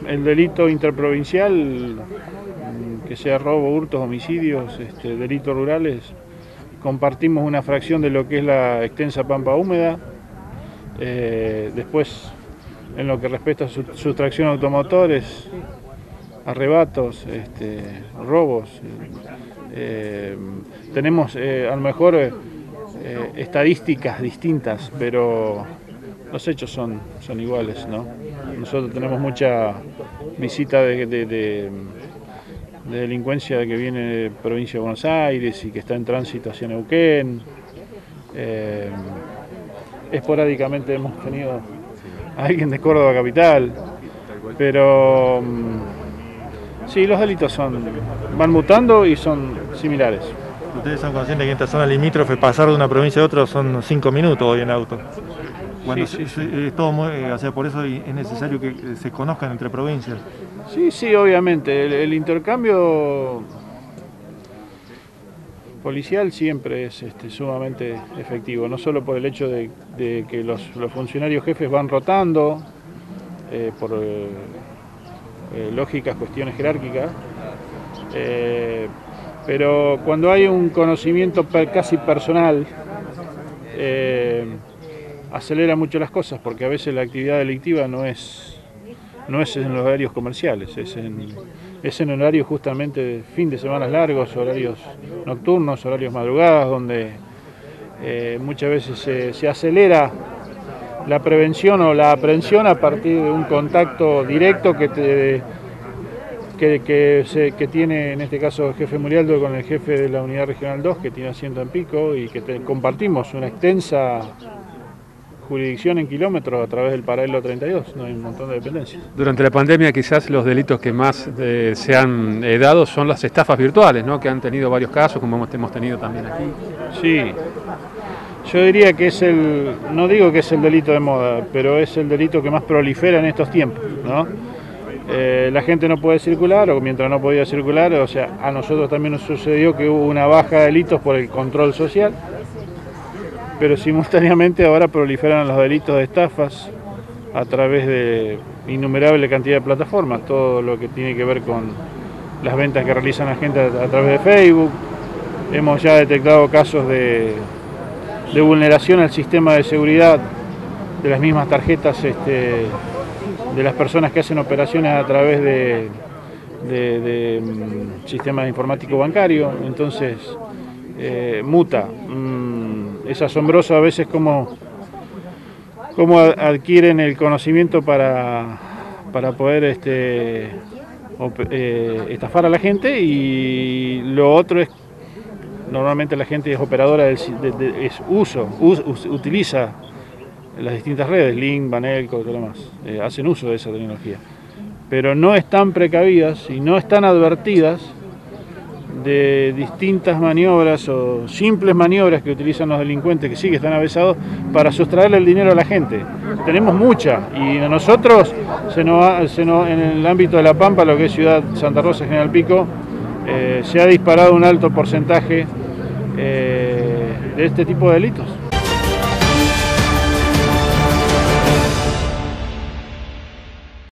el delito interprovincial, que sea robo, hurtos, homicidios, delitos rurales, compartimos una fracción de lo que es la extensa pampa húmeda. Después, en lo que respecta a sustracción de automotores, arrebatos, robos, tenemos a lo mejor estadísticas distintas, pero los hechos son iguales, ¿no? Nosotros tenemos mucha visita de delincuencia que viene de provincia de Buenos Aires y que está en tránsito hacia Neuquén. Esporádicamente hemos tenido a alguien de Córdoba capital, pero sí, los delitos van mutando y son similares. Ustedes son conscientes que en esta zona limítrofe pasar de una provincia a otra son 5 minutos hoy en auto. Bueno, sí. Es todo muy, o sea, por eso es necesario que se conozcan entre provincias. Sí, obviamente. El intercambio policial siempre es sumamente efectivo, no solo por el hecho de que los funcionarios jefes van rotando por lógicas cuestiones jerárquicas, pero cuando hay un conocimiento casi personal, acelera mucho las cosas, porque a veces la actividad delictiva no es en los horarios comerciales, es en horarios justamente de fin de semanas largos, horarios nocturnos, horarios madrugadas, donde muchas veces se acelera la prevención o la aprehensión a partir de un contacto directo que tiene en este caso el jefe Murialdo con el jefe de la Unidad Regional 2, que tiene asiento en Pico, y que compartimos una extensa jurisdicción en kilómetros a través del paralelo 32, no hay un montón de dependencias. Durante la pandemia quizás los delitos que más se han dado son las estafas virtuales, ¿no? Que han tenido varios casos, como hemos tenido también aquí. Sí, yo diría que no digo que es el delito de moda, pero es el delito que más prolifera en estos tiempos, ¿no? La gente no puede circular, o mientras no podía circular, o sea, a nosotros también nos sucedió que hubo una baja de delitos por el control social, pero simultáneamente ahora proliferan los delitos de estafas a través de innumerable cantidad de plataformas, todo lo que tiene que ver con las ventas que realizan la gente a través de Facebook. Hemos ya detectado casos de vulneración al sistema de seguridad de las mismas tarjetas de las personas que hacen operaciones a través de sistemas informáticos bancarios. Entonces muta. Es asombroso a veces cómo adquieren el conocimiento para poder estafar a la gente, y lo otro es, normalmente la gente es operadora utiliza las distintas redes, Link, Banelco y todo lo demás, hacen uso de esa tecnología, pero no están precavidas y no están advertidas de distintas maniobras o simples maniobras que utilizan los delincuentes, que sí que están avesados para sustraerle el dinero a la gente. Tenemos mucha, y a nosotros en el ámbito de La Pampa, lo que es Ciudad Santa Rosa, General Pico, se ha disparado un alto porcentaje de este tipo de delitos.